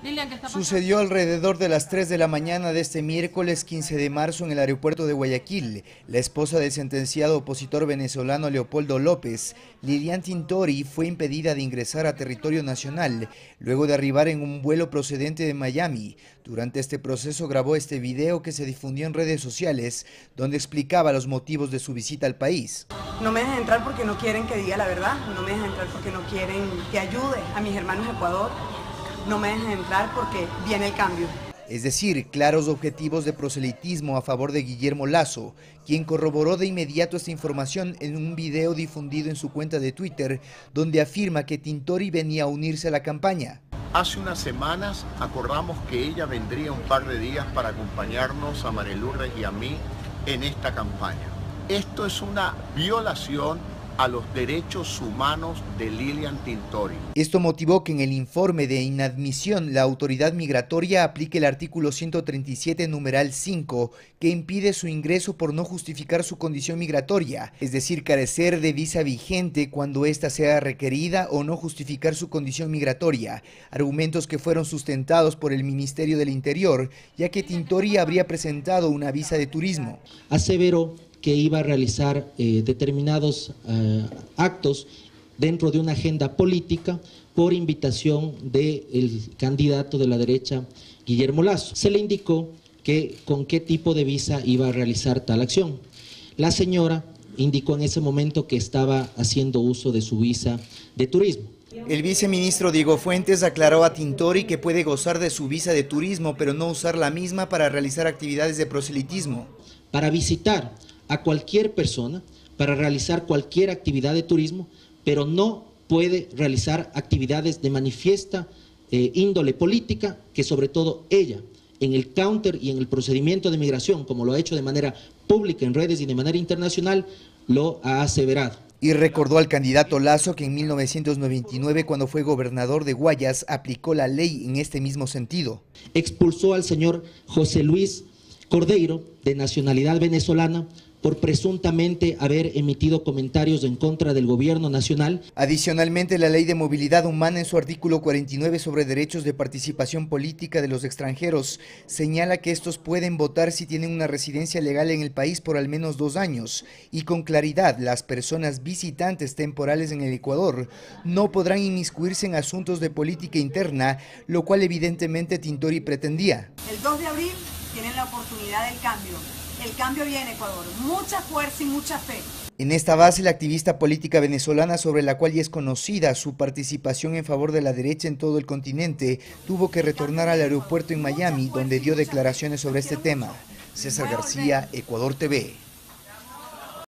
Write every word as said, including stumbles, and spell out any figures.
Lilian, ¿qué está pasando? Sucedió alrededor de las tres de la mañana de este miércoles quince de marzo en el aeropuerto de Guayaquil. La esposa del sentenciado opositor venezolano Leopoldo López, Lilian Tintori, fue impedida de ingresar a territorio nacional luego de arribar en un vuelo procedente de Miami. Durante este proceso grabó este video que se difundió en redes sociales, donde explicaba los motivos de su visita al país. No me dejan entrar porque no quieren que diga la verdad, no me dejan entrar porque no quieren que ayude a mis hermanos de Ecuador. No me dejan entrar porque viene el cambio. Es decir, claros objetivos de proselitismo a favor de Guillermo Lasso, quien corroboró de inmediato esta información en un video difundido en su cuenta de Twitter, donde afirma que Tintori venía a unirse a la campaña. Hace unas semanas acordamos que ella vendría un par de días para acompañarnos a María Lourdes y a mí en esta campaña. Esto es una violación a los derechos humanos de Lilian Tintori. Esto motivó que en el informe de inadmisión la autoridad migratoria aplique el artículo ciento treinta y siete numeral cinco, que impide su ingreso por no justificar su condición migratoria, es decir, carecer de visa vigente cuando ésta sea requerida o no justificar su condición migratoria, argumentos que fueron sustentados por el Ministerio del Interior, ya que Tintori habría presentado una visa de turismo. Aseveró que iba a realizar eh, determinados eh, actos dentro de una agenda política por invitación del candidato de la derecha, Guillermo Lasso. Se le indicó que con qué tipo de visa iba a realizar tal acción. La señora indicó en ese momento que estaba haciendo uso de su visa de turismo. El viceministro Diego Fuentes aclaró a Tintori que puede gozar de su visa de turismo, pero no usar la misma para realizar actividades de proselitismo. Para visitar a cualquier persona, para realizar cualquier actividad de turismo, pero no puede realizar actividades de manifiesta eh, índole política, que sobre todo ella, en el counter y en el procedimiento de migración, como lo ha hecho de manera pública en redes y de manera internacional, lo ha aseverado. Y recordó al candidato Lasso que en mil novecientos noventa y nueve, cuando fue gobernador de Guayas, aplicó la ley en este mismo sentido. Expulsó al señor José Luis Cordeiro, de nacionalidad venezolana, por presuntamente haber emitido comentarios en contra del gobierno nacional. Adicionalmente, la Ley de Movilidad Humana, en su artículo cuarenta y nueve sobre derechos de participación política de los extranjeros, señala que estos pueden votar si tienen una residencia legal en el país por al menos dos años, y con claridad las personas visitantes temporales en el Ecuador no podrán inmiscuirse en asuntos de política interna, lo cual evidentemente Tintori pretendía. El dos de abril tienen la oportunidad del cambio. El cambio viene, Ecuador. Mucha fuerza y mucha fe. En esta base, la activista política venezolana, sobre la cual ya es conocida su participación en favor de la derecha en todo el continente, tuvo que retornar al aeropuerto en Miami, donde dio declaraciones sobre este tema. César García, Ecuador T V.